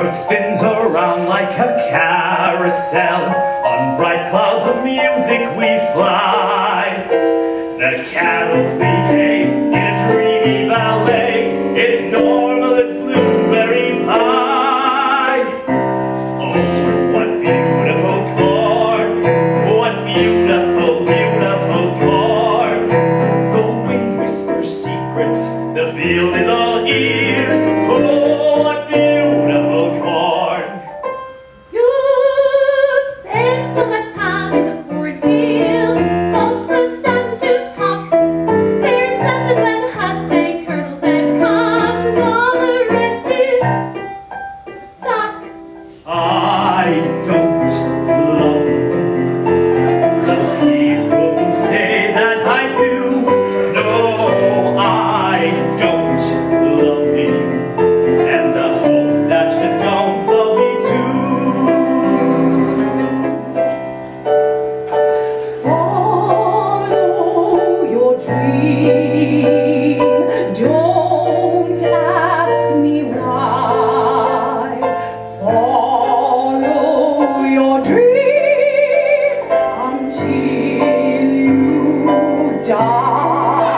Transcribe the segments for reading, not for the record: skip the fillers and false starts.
earth spins around like a carousel. On bright clouds of music we fly. The cattle behave in a dreamy ballet. It's normal as blueberry pie. Oh, what beautiful corn. What beautiful, beautiful corn. The wind whispers secrets. The field is all ears. Oh, what beautiful corn. You spend so much time in the cornfield. Folks are starting to talk. There's nothing but Hussay kernels and cobs, and all the rest is stock. I don't love you. The people say that I do. No, I don't love you. And I hope that you don't love me too. Follow your dream. Don't ask me why. Follow your dream until you die.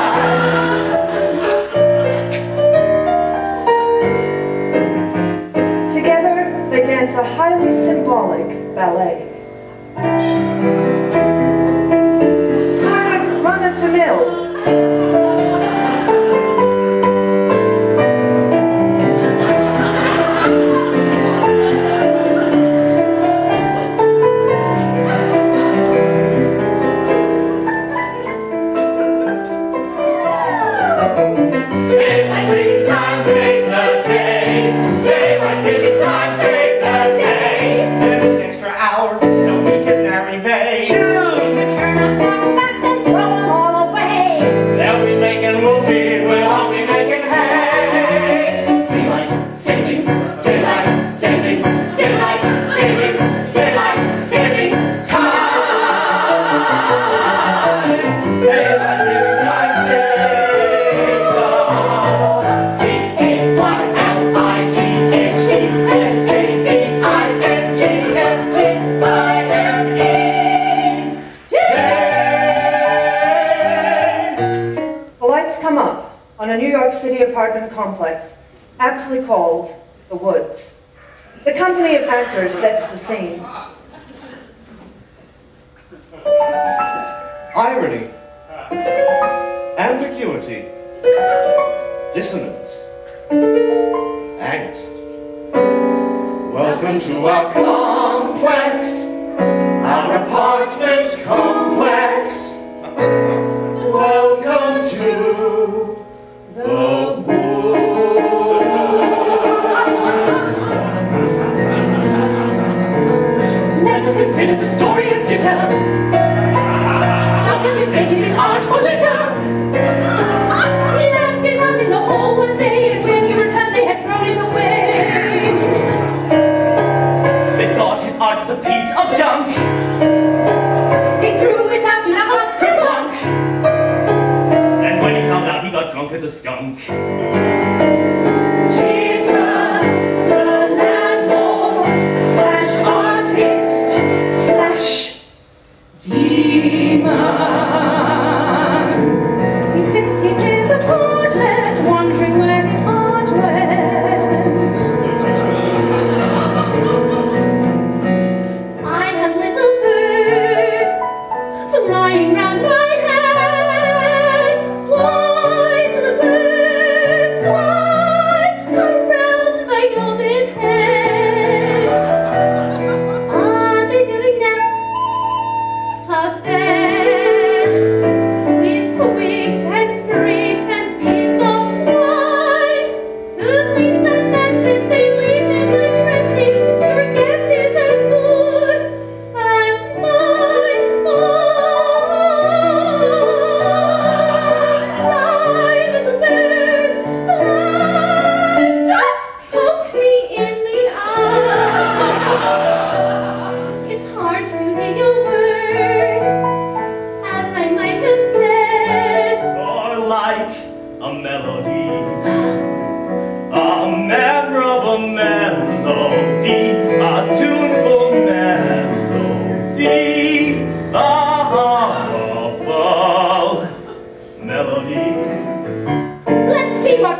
Together, they dance a highly symbolic ballet. Sort of run-of-the-mill. Daylight savings time, save the day. Daylight savings time, save the day. There's an extra hour, so we can marry May. Turn up clocks back and throw them all away. They'll be making whoopee, we'll all be making hay. Daylight savings, daylight savings, daylight savings, daylight savings time. Daylight savings time, save the The lights come up on a New York City apartment complex, aptly called The Woods. The company of dancers sets the scene. Irony, ambiguity, dissonance, angst. Welcome to our complex, our apartment complex. Welcome to the woods. Let us consider the story of Ditto. Someone mistaken his art for litter. He left it out in the hall one day, and when he returned, they had thrown it away. They thought his art was a piece of junk. He threw it out in a hot Kerplunk! And when he found out, he got drunk as a skunk. Jitter, the landlord slash artist slash demon. He sits in his apartment, wondering where his heart went. I have little birds flying round my head. Why do the birds fly?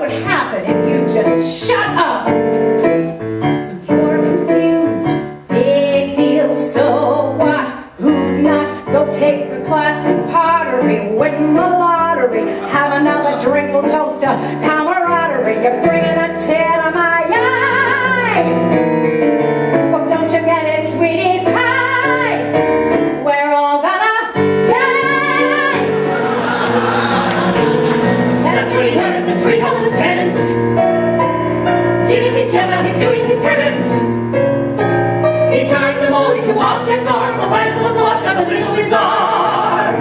would happen if you just shut up. So you're confused, big deal, so what? Who's not? Go take the class in pottery, win the lottery, have another drink, we'll toast to camaraderie. You're bringing a tear to my eye. Well, don't you get it, sweetie pie? We're all gonna die. That's 21 of the 3 homeless tenants. Jimmy's in jail, he's doing his penance. He turned them all into object art for rise of the blush, not a little bizarre.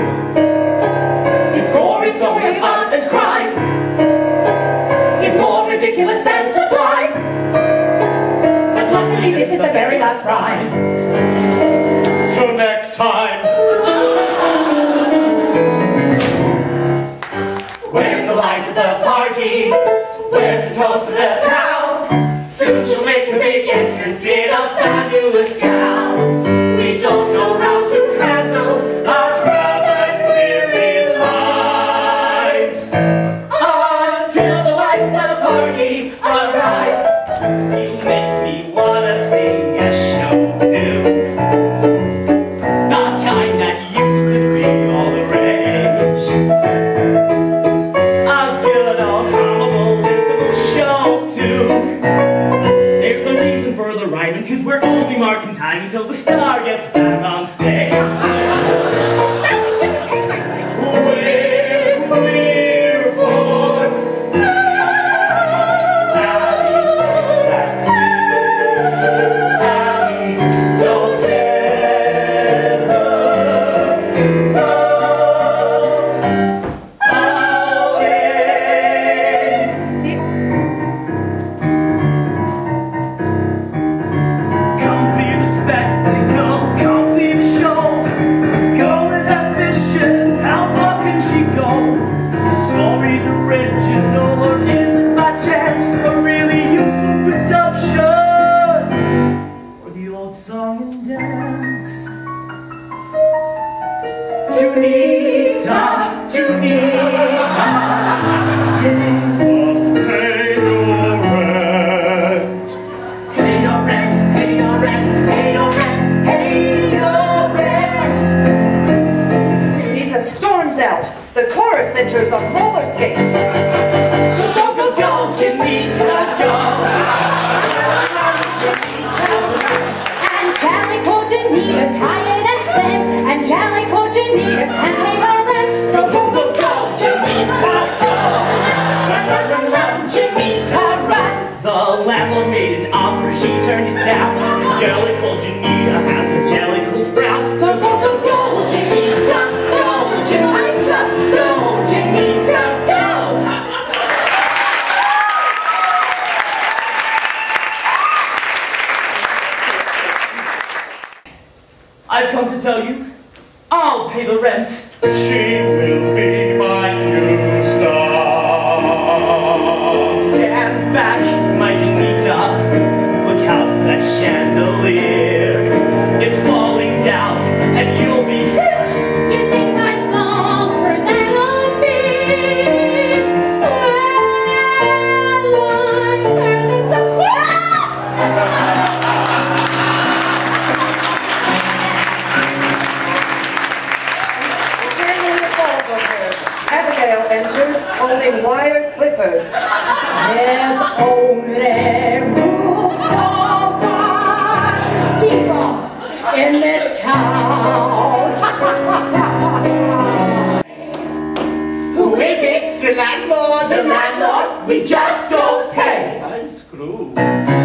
His gory story of art and crime is more ridiculous than sublime. But luckily this is the very last rhyme. Till next time. Where's the life of the party? Where's the toast of the town? Soon she'll make a big entrance in a fabulous gown. We don't know how to handle our proud and weary lives until the life of the party arrives. You make me wanna sing a show too, the kind that used to be all the rage. A good old hummable, liftable show too. There's no reason for the rhyming, 'cause we're only marking time until the star gets back on stage. We're for Don't ever go away. come see the spectacle, come see the show. Go with ambition, how far can she go? The story's original, or is it by chance a really useful production? Or the old song and dance? Junita, Junita, Must pay your rent. pay your rent, pay your rent, pay your rent, pay your rent. Nita storms out. The chorus enters on roller skates. Go, go, go, Junita, go. And Calico Janita, tired and spent, and Calico Janita can't pay the rent. Go, go, go, go, Junita, go. Run, run, run, run, Junita, run. The landlord made an offer, she turned it down. Angelical Janita has a jellicle frown. Go, go, go, go, Janita, go, Janita, go, Janita, go. I've come to tell you, I'll pay the rent. She will be my new star. Stand back, my Janita. Look out for that chandelier. It's falling down, and you'll be hit. You think I'd fall for that on me? Well, I'm better than some. Turning the balls over. Abigail enters holding wire clippers. There's only room for one diva in this town. Who is it? The landlord. The landlord, we just don't pay. I'm screwed.